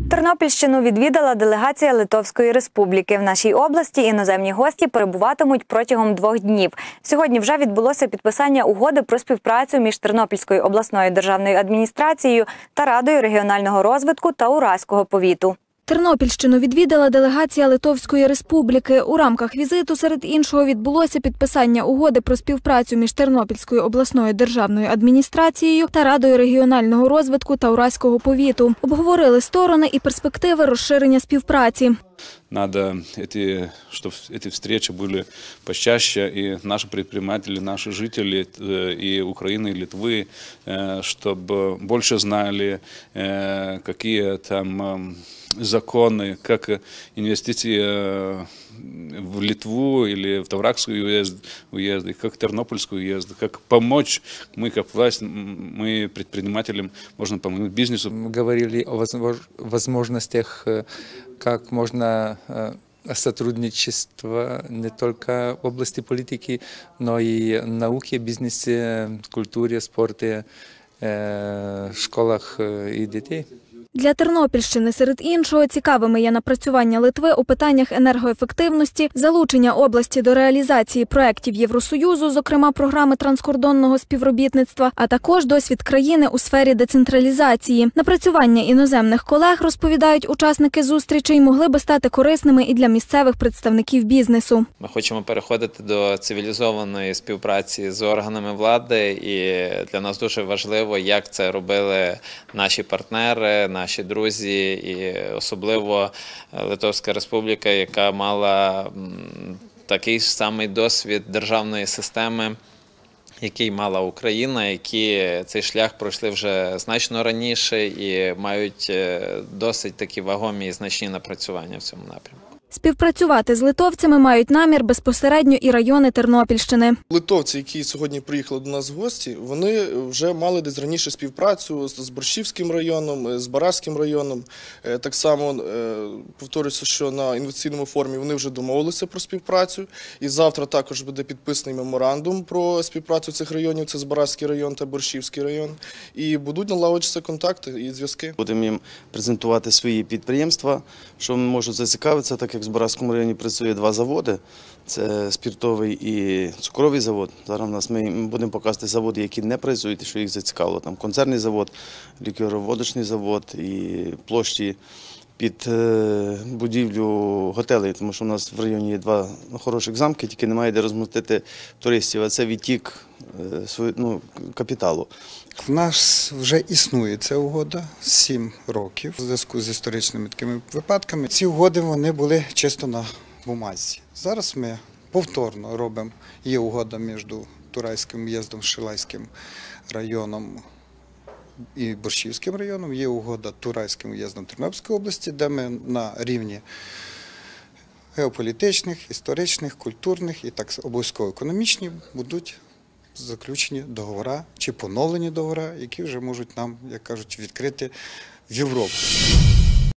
Тернопільщину відвідала делегація Литовської Республіки. В нашій області іноземні гості перебуватимуть протягом 2 днів. Сьогодні вже відбулося підписання угоди про співпрацю між Тернопільською обласною державною адміністрацією та Радою регіонального розвитку та Уразького повіту. Тернопільщину відвідала делегація Литовської Республіки. У рамках візиту, серед іншого, відбулося підписання угоди про співпрацю між Тернопільською обласною державною адміністрацією та Радою регіонального розвитку та Уразького повіту. Обговорили сторони і перспективи розширення співпраці. Надо, чтобы эти встречи были почаще, и наши предприниматели, наши жители и Украины, и Литвы, чтобы больше знали, какие там законы, как инвестиции в Литву или в Тавракский уезд, как в Тернопольский уезд, как помочь, мы как власть, мы предпринимателям, можно помочь бизнесу. Мы говорили о возможностях, как можно сотрудничество не только в области политики, но и науке, бизнесе, культуре, спорте, школах и детей. Для Тернопільщини, серед іншого, цікавими є напрацювання Литви у питаннях енергоефективності, залучення області до реалізації проєктів Євросоюзу, зокрема програми транскордонного співробітництва, а також досвід країни у сфері децентралізації. Напрацювання іноземних колег, розповідають учасники зустрічей, могли би стати корисними і для місцевих представників бізнесу. Ми хочемо переходити до цивілізованої співпраці з органами влади, і для нас дуже важливо, як це робили наші партнери, наші друзі, і особливо Литовська Республіка, яка мала такий ж самий досвід державної системи, який мала Україна, які цей шлях пройшли вже значно раніше і мають досить такі вагомі і значні напрацювання в цьому напрямку. Співпрацювати з литовцями мають намір безпосередньо і райони Тернопільщини. Литовці, які сьогодні приїхали до нас в гості, вони вже мали десь раніше співпрацю з Борщівським районом, з Бараським районом. Так само, повторюся, що на інвестиційному форумі вони вже домовилися про співпрацю. І завтра також буде підписаний меморандум про співпрацю цих районів, це Збаразький район та Борщівський район. І будуть налагоджуватися контакти і зв'язки. Будемо їм презентувати свої підприємства, що можуть зацікавитися, так як в Збаразькому районі працює 2 заводи. Це спиртовий і цукровий завод. Зараз ми будемо показувати заводи, які не працюють, що їх зацікавило. Там концерний завод, лікероводочний завод і площі під будівлю готелей, тому що у нас в районі є 2 хороших замки, тільки немає де розмістити туристів, а це відтік капіталу. У нас вже існує ця угода 7 років у зв'язку з історичними такими випадками. Ці угоди вони були чисто на бумазі. Зараз ми повторно робимо, є угода між Турайським уєздом, Шилайським районом і Борщівським районом, є угода Турайським уєздом Тернопільської області, де ми на рівні геополітичних, історичних, культурних і так обов'язково економічні будуть заключені договори чи поновлені договори, які вже можуть нам, як кажуть, відкрити в Європу.